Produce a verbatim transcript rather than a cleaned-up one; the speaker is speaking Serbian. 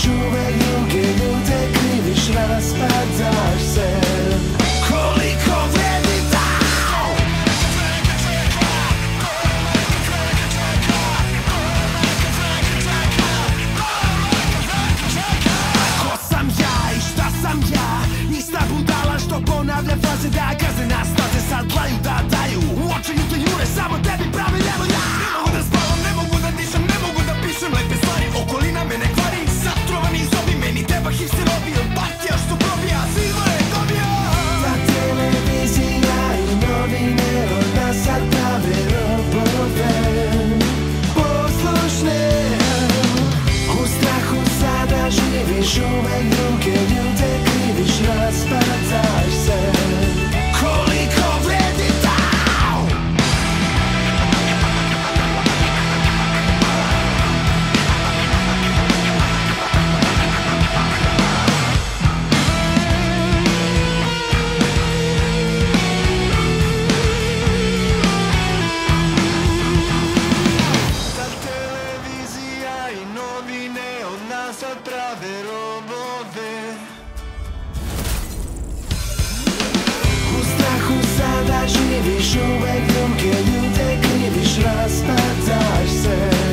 uvek druge ljude kriviš, raspadaš se. Koliko vredi dao? Ko sam ja i šta sam ja? Ista budala što ponavlja fraze da kazne nas staze sad dlaju da daju. U očaju te jure, samo tebi pravi evo ja. Ne mogu da spavam, ne mogu da dišem, ne mogu da pišem lepe stvari. Okolina mene kvari, satrovani zobi, meni treba hipsterovi od partija što probija, silva je dobija. Ta televizija i novine od nas sad prave robove poslušne. U strahu sada živiš, uvek druge ljude kriviš, raspadaš se. Koliko vredi dao? Ta televizija i novine od nas sad prave robove. U strahu sada živiš, uvek druge ljude kriviš, raspadaš se.